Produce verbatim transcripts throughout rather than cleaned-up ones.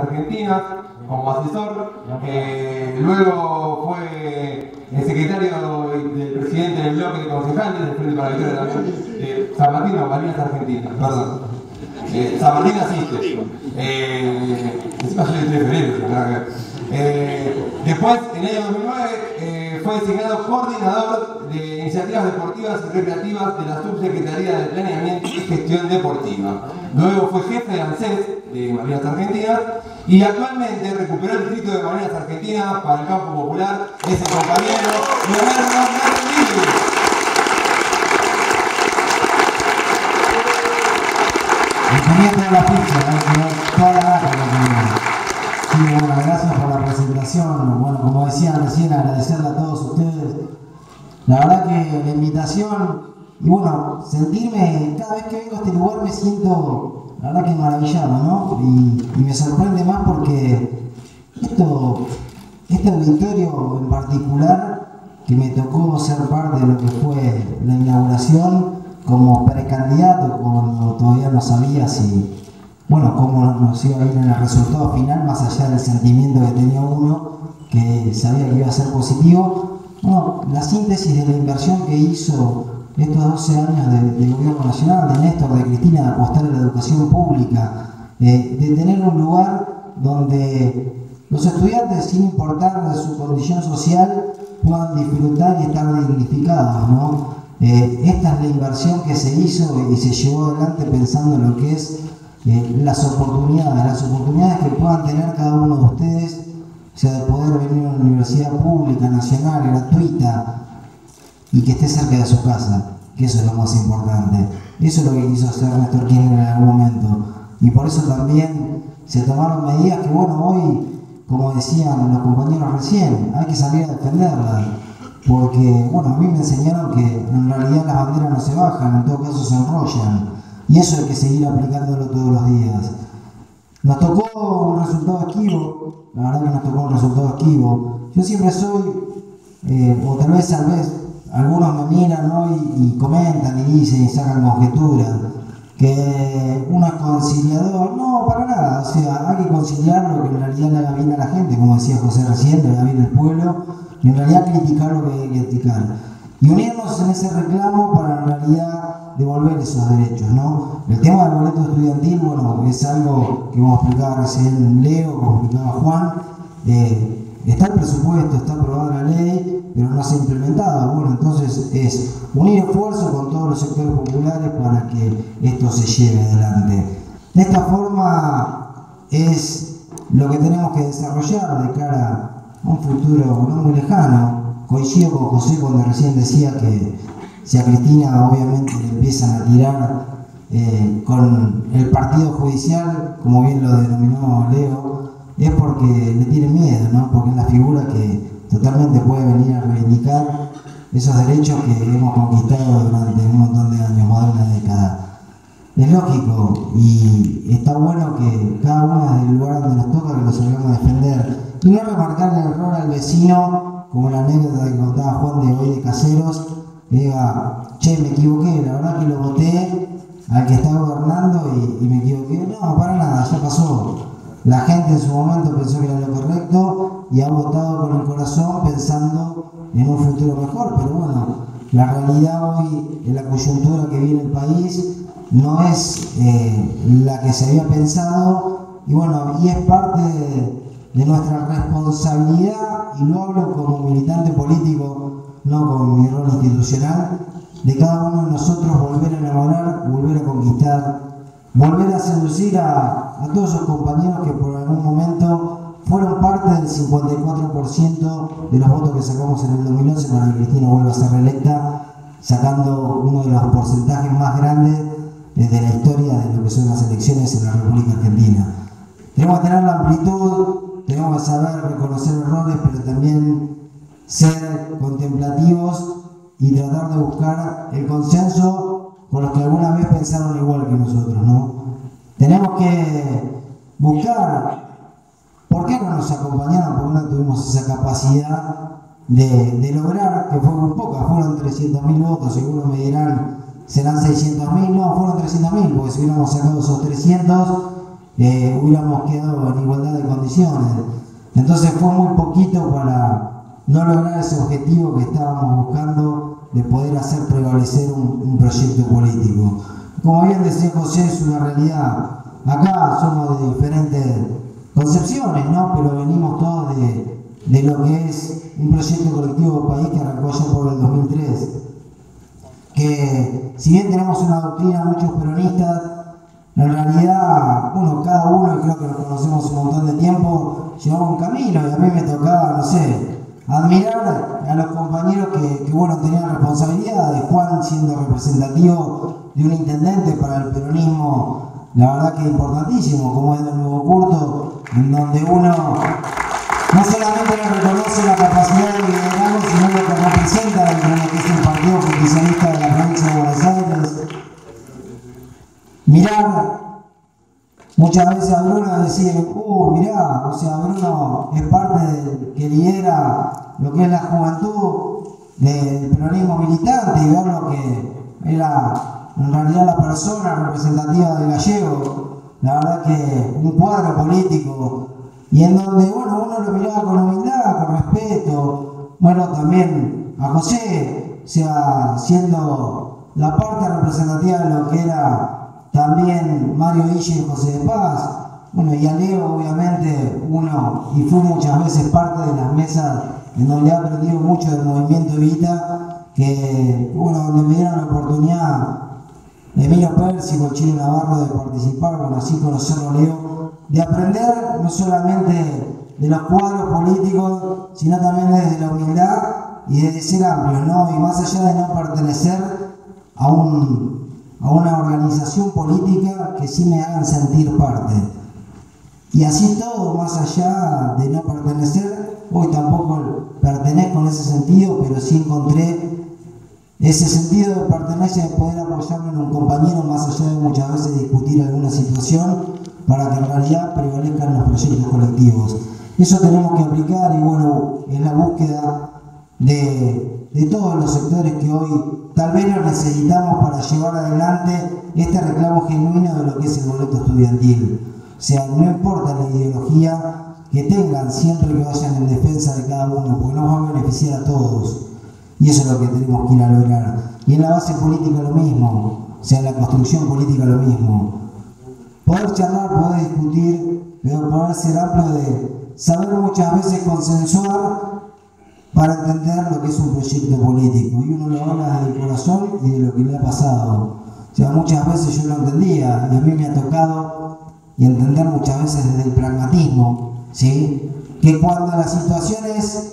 Argentinas como asesor, eh, luego fue el secretario del presidente del bloque de concejales del Frente para la Victoria de San Martín, no, Malvinas Argentinas, perdón. Eh, San Martín asiste. Eh, encima soy el tres de febrero, ¿verdad? Eh, después, en el año dos mil nueve, eh, fue designado coordinador de iniciativas deportivas y recreativas de la Subsecretaría de Planeamiento y Gestión Deportiva. Luego fue jefe de ANSES de Malvinas Argentinas y actualmente recuperó el distrito de Malvinas Argentinas para el campo popular. Es el compañero Leonardo Martínez. El comienzo de la pizza, ¿no? Toda la data que sí, bueno, gracias por la presentación. Bueno, como decían recién, agradecerle a todos ustedes. La verdad que la invitación, y bueno, sentirme, cada vez que vengo a este lugar me siento, la verdad que maravillado, ¿no? Y, y me sorprende más porque esto, este auditorio en particular, que me tocó ser parte de lo que fue la inauguración, como precandidato, cuando todavía no sabía si, bueno, cómo nos iba a ir en el resultado final, más allá del sentimiento que tenía uno, que sabía que iba a ser positivo. Bueno, la síntesis de la inversión que hizo estos doce años de, de gobierno nacional, de Néstor, de Cristina, de apostar a la educación pública, eh, de tener un lugar donde los estudiantes, sin importar su condición social, puedan disfrutar y estar dignificados, ¿no? Eh, esta es la inversión que se hizo y se llevó adelante pensando en lo que es eh, las oportunidades, las oportunidades que puedan tener cada uno de ustedes, o sea, de poder venir a una universidad pública, nacional, gratuita y que esté cerca de su casa, que eso es lo más importante. Eso es lo que quiso hacer Néstor Kirchner en algún momento y por eso también se tomaron medidas que, bueno, hoy, como decían los compañeros recién, hay que salir a defenderlas. Porque, bueno, a mí me enseñaron que en realidad las banderas no se bajan, en todo caso se enrollan. Y eso hay que seguir aplicándolo todos los días. Nos tocó un resultado esquivo, la verdad que nos tocó un resultado esquivo. Yo siempre soy, eh, o tal vez, tal vez, algunos me miran, ¿no? y, y comentan y dicen y sacan conjeturas, que uno es conciliador. No, para nada, o sea, hay que conciliar lo que en realidad le haga bien a la gente, como decía José recién, le haga bien al pueblo. Y en realidad criticar lo que hay que criticar. Y unirnos en ese reclamo para en realidad devolver esos derechos, ¿no? El tema del boleto estudiantil, bueno, es algo que hemos explicado recién Leo, como explicaba Juan. Eh, está el presupuesto, está aprobada la ley, pero no se ha implementado. Bueno, entonces es unir esfuerzos con todos los sectores populares para que esto se lleve adelante. De esta forma es lo que tenemos que desarrollar de cara a un futuro no muy lejano. Coincido con José cuando recién decía que si a Cristina obviamente le empiezan a tirar eh, con el partido judicial, como bien lo denominó Leo, es porque le tienen miedo, ¿no? Porque es la figura que totalmente puede venir a reivindicar esos derechos que hemos conquistado durante un montón de años, más de una década. Es lógico y está bueno que cada uno desde el lugar donde nos toca que lo salgamos a defender y no remarcarle el error al vecino, como la anécdota que contaba Juan de hoy de Caseros, que diga, che, me equivoqué, la verdad que lo voté al que está gobernando y, y me equivoqué. No, para nada, ya pasó. La gente en su momento pensó que era lo correcto y ha votado con el corazón pensando en un futuro mejor, pero bueno, la realidad hoy, en la coyuntura que vive el país, no es eh, la que se había pensado y bueno, y es parte de, de nuestra responsabilidad, y lo hablo como militante político, no como mi rol institucional, de cada uno de nosotros volver a enamorar, volver a conquistar, volver a seducir a, a todos esos compañeros que por algún momento fueron parte del cincuenta y cuatro por ciento de los votos que sacamos en el dos mil once para que Cristina vuelva a ser reelecta, sacando uno de los porcentajes más grandes de la historia de lo que son las elecciones en la República Argentina. Tenemos que tener la amplitud, tenemos que saber reconocer errores, pero también ser contemplativos y tratar de buscar el consenso con los que alguna vez pensaron igual que nosotros, ¿no? Tenemos que buscar por qué no nos acompañaron, porque no tuvimos esa capacidad de, de lograr, que fue muy poca, fueron trescientos mil votos, seguro me dirán, serán seiscientos mil, no, fueron trescientos mil, porque si hubiéramos sacado esos trescientos, eh, hubiéramos quedado en igualdad de condiciones. Entonces fue muy poquito para no lograr ese objetivo que estábamos buscando de poder hacer prevalecer un, un proyecto político. Como bien decía José, es una realidad. Acá somos de diferentes concepciones, ¿no? Pero venimos todos de, de lo que es un proyecto colectivo país que arrancó ya por el dos mil tres. Que si bien tenemos una doctrina, muchos peronistas, en realidad, uno, cada uno, y creo que nos conocemos un montón de tiempo, llevaba un camino y a mí me tocaba, no sé, admirar a los compañeros que, que bueno, tenían responsabilidades. Juan siendo representativo de un intendente para el peronismo, la verdad que es importantísimo, como es del Nuevo Curto, en donde uno no solamente le reconoce la capacidad de liderazgo, sino lo que representa dentro de lo que es el Partido Justicialista de la provincia de Buenos Aires. Mirar, muchas veces a Bruno decir, uh, mirá, o sea, Bruno es parte del que lidera lo que es la juventud del peronismo militante, y ver lo que era en realidad la persona representativa de Gallego, la verdad que un cuadro político, y en donde, bueno, uno lo miraba con humildad, con respeto, bueno, también a José, o sea, siendo la parte representativa de lo que era también Mario Guille y José de Paz, bueno, y a Leo, obviamente, uno, y fue muchas veces parte de las mesas en donde ha aprendido mucho del movimiento Evita, que, bueno, donde me dieron la oportunidad Emilio Pérsico, el Chino Navarro, de participar, bueno, así conocerlo a Leo, de aprender no solamente de los cuadros políticos, sino también desde la humildad y de ser amplios, ¿no? Y más allá de no pertenecer a, un, a una organización política, que sí me hagan sentir parte. Y así todo, más allá de no pertenecer, hoy tampoco pertenezco en ese sentido, pero sí encontré ese sentido de pertenencia, de poder apoyarme en un compañero, más allá de muchas veces discutir alguna situación, para que en realidad prevalezcan los proyectos colectivos. Eso tenemos que aplicar, y bueno, es la búsqueda de, de todos los sectores que hoy tal vez lo necesitamos para llevar adelante este reclamo genuino de lo que es el boleto estudiantil. O sea, no importa la ideología que tengan, siempre que vayan en defensa de cada uno, porque nos va a beneficiar a todos. Y eso es lo que tenemos que ir a lograr. Y en la base política lo mismo, o sea, en la construcción política lo mismo. Poder charlar, poder discutir, pero poder ser amplio de saber muchas veces consensuar para entender lo que es un proyecto político. Y uno lo habla desde el corazón y de lo que le ha pasado. O sea, muchas veces yo lo entendía, y a mí me ha tocado y entender muchas veces desde el pragmatismo, ¿sí? Que cuando las situaciones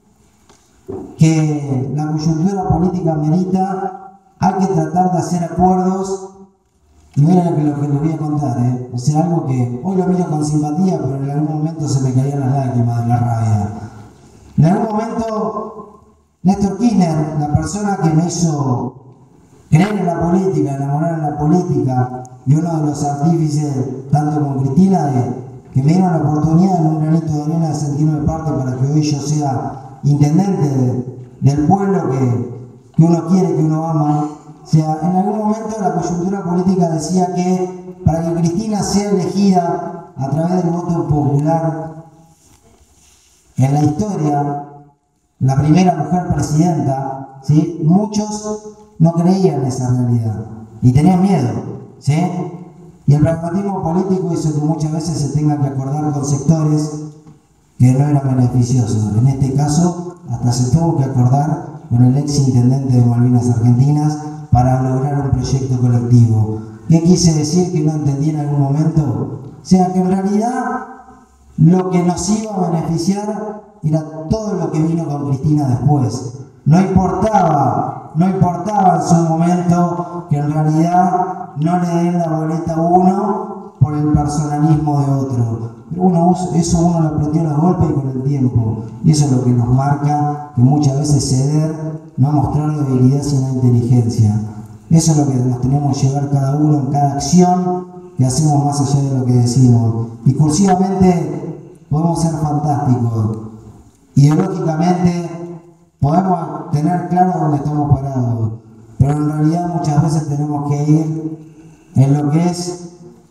que la coyuntura política merita, hay que tratar de hacer acuerdos. Y miren lo que les voy a contar, ¿eh? O sea, algo que hoy lo miro con simpatía, pero en algún momento se me caían las lágrimas de la rabia. En algún momento, Néstor Kirchner, la persona que me hizo creer en la política, enamorar en la política, y uno de los artífices, tanto como Cristina, de, que me dieron la oportunidad en un granito de arena de sentirme parte para que hoy yo sea intendente de, del pueblo que, que uno quiere, que uno ama. O sea, en algún momento la coyuntura política decía que para que Cristina sea elegida a través del voto popular en la historia, la primera mujer presidenta, ¿sí? Muchos no creían en esa realidad y tenían miedo, ¿sí? Y el pragmatismo político hizo que muchas veces se tenga que acordar con sectores que no eran beneficiosos. En este caso, hasta se tuvo que acordar con el ex intendente de Malvinas Argentinas para lograr un proyecto colectivo. ¿Qué quise decir que no entendí en algún momento? O sea, que en realidad lo que nos iba a beneficiar era todo lo que vino con Cristina después. No importaba, no importaba en su momento que en realidad no le den la boleta a uno por el personalismo de otro. Uno, eso uno lo aprendió a los golpes y con el tiempo. Y eso es lo que nos marca que muchas veces ceder, no mostrar debilidad sino inteligencia. Eso es lo que nos tenemos que llevar cada uno en cada acción que hacemos más allá de lo que decimos. Discursivamente podemos ser fantásticos. Ideológicamente podemos tener claro dónde estamos parados. Pero en realidad muchas veces tenemos que ir en lo que es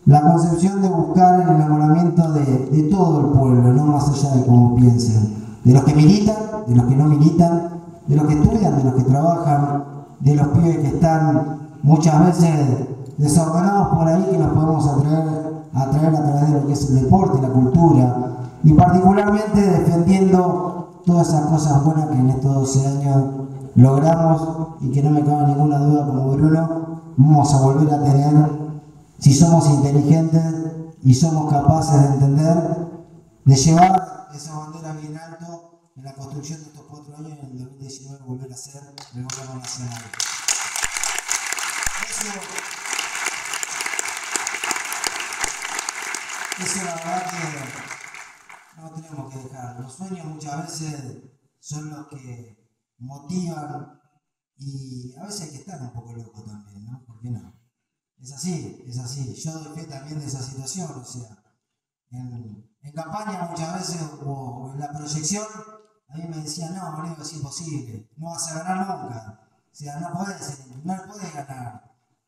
la concepción de buscar el enamoramiento de, de todo el pueblo, no más allá de cómo piensen, de los que militan, de los que no militan, de los que estudian, de los que trabajan, de los pibes que están muchas veces desordenados por ahí, que nos podemos atraer, atraer a través de lo que es el deporte, la cultura, y particularmente defendiendo todas esas cosas buenas que en estos doce años logramos y que no me cabe ninguna duda como Bruno, vamos a volver a tener si somos inteligentes y somos capaces de entender, de llevar esa bandera bien alto en la construcción de estos cuatro años en el dos mil diecinueve volver a ser el gobierno nacional. Eso, eso la verdad que no tenemos que dejar. Los sueños muchas veces son los que motivan y a veces hay que estar un poco loco también, ¿no? ¿Por qué no? Es así, es así. Yo doy fe también de esa situación, o sea, en, en campaña muchas veces o, o en la proyección, a mí me decían, no, boludo, es imposible, no vas a ganar nunca. O sea, no podés, no podés ganar.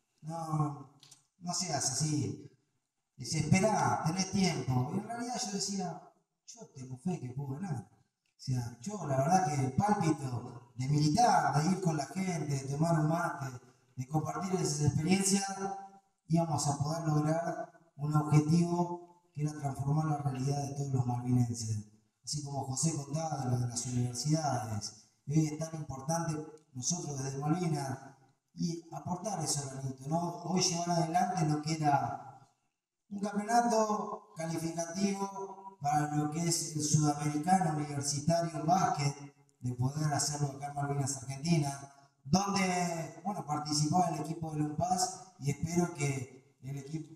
No, no seas así. Dice, esperá, tenés tiempo. Y en realidad yo decía, yo tengo fe que puedo ganar. O sea, yo la verdad que el pálpito de militar, de ir con la gente, de tomar un mate, de compartir esas experiencias, íbamos a poder lograr un objetivo que era transformar la realidad de todos los malvinenses. Así como José contaba de lo de las universidades. Y hoy es tan importante nosotros desde Malvinas y aportar ese granito, ¿no? Hoy llevar adelante lo que era un campeonato calificativo para lo que es el sudamericano universitario en básquet, de poder hacerlo acá en Malvinas, Argentina, donde, bueno, participaba el equipo de Lompaz y espero que el equipo,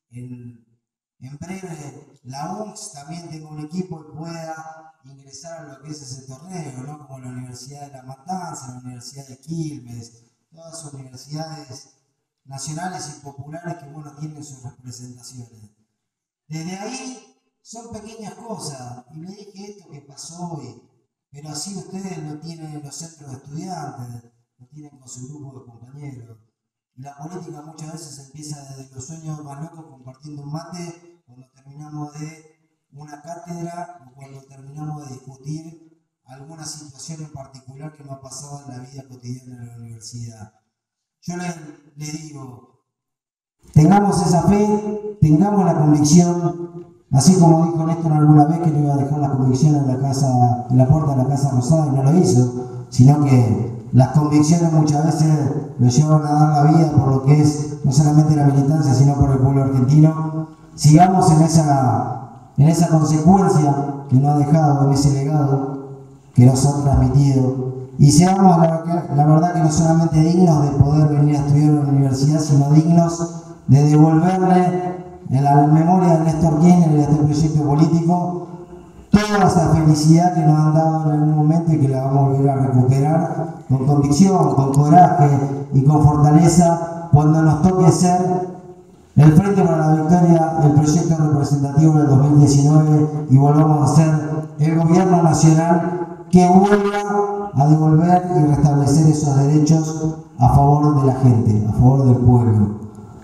el, en breve, la U N C también tenga un equipo y pueda ingresar a lo que es ese torneo, ¿no? Como la Universidad de La Matanza, la Universidad de Quilmes, todas las universidades nacionales y populares que, bueno, tienen sus representaciones. Desde ahí son pequeñas cosas, y le dije esto que pasó hoy, pero así ustedes lo tienen en los centros de estudiantes, lo tienen con su grupo de compañeros. Y la política muchas veces empieza desde los sueños más locos compartiendo un mate, cuando terminamos de una cátedra o cuando terminamos de discutir alguna situación en particular que nos ha pasado en la vida cotidiana de la universidad. Yo les, les digo, tengamos esa fe, tengamos la convicción, así como dijo Néstor alguna vez que no iba a dejar la convicción en la, casa, en la puerta de la Casa Rosada y no lo hizo, sino que las convicciones muchas veces lo llevan a dar la vida por lo que es no solamente la militancia, sino por el pueblo argentino. Sigamos en esa, en esa consecuencia que nos ha dejado, en ese legado que nos ha transmitido. Y seamos la, la verdad que no solamente dignos de poder venir a estudiar en la universidad, sino dignos de devolverle en la memoria de Néstor Kirchner y de este proyecto político toda esa felicidad que nos han dado en algún momento y que la vamos a volver a recuperar con convicción, con coraje y con fortaleza cuando nos toque ser el Frente para la Victoria, el proyecto representativo del dos mil diecinueve y volvamos a ser el gobierno nacional que vuelva a devolver y restablecer esos derechos a favor de la gente, a favor del pueblo.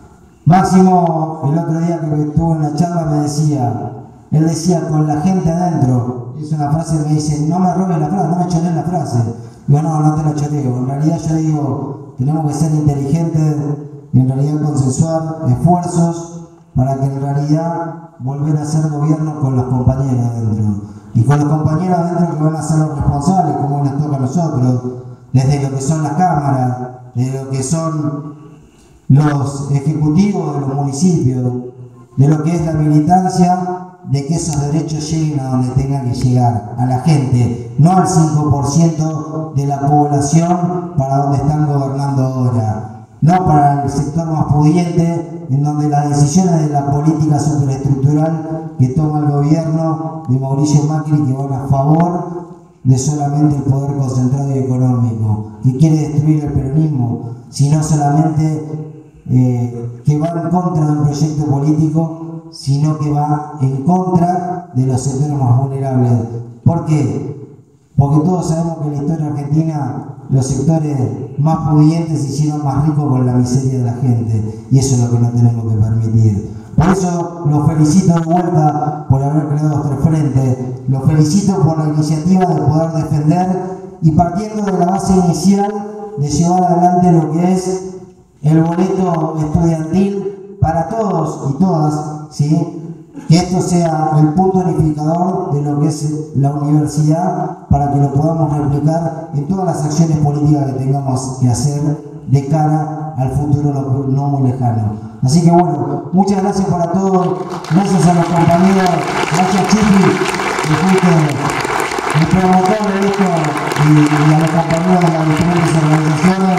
Máximo, el otro día que estuvo en la charla me decía, él decía con la gente adentro, es una frase que me dice, no me robes la frase, no me chorees la frase. Digo, no, no te la choreo. En realidad yo digo, tenemos que ser inteligentes y en realidad consensuar esfuerzos para que en realidad volver a ser gobierno con los compañeros adentro. Y con los compañeros adentro que van a ser los responsables, como nos toca a nosotros, desde lo que son las cámaras, desde lo que son los ejecutivos de los municipios, de lo que es la militancia, de que esos derechos lleguen a donde tengan que llegar, a la gente, no al cinco por ciento de la población para donde están gobernando ahora, no para el sector más pudiente, en donde las decisiones de la política superestructural que toma el gobierno de Mauricio Macri, que van a favor de solamente el poder concentrado y económico, que quiere destruir el peronismo, sino solamente eh, que va en contra del proyecto político, sino que va en contra de los sectores más vulnerables. ¿Por qué? Porque todos sabemos que en la historia argentina los sectores más pudientes se hicieron más ricos con la miseria de la gente, y eso es lo que no tenemos que permitir. Por eso los felicito de vuelta por haber creado este frente, los felicito por la iniciativa de poder defender y partiendo de la base inicial de llevar adelante lo que es el boleto estudiantil para todos y todas, ¿sí? Que esto sea el punto unificador de lo que es la universidad para que lo podamos replicar en todas las acciones políticas que tengamos que hacer de cara al futuro no muy lejano. Así que bueno, muchas gracias para todos, gracias a los compañeros, gracias Chiqui, que fuiste el promotor de esto y, y a los compañeros de las diferentes organizaciones.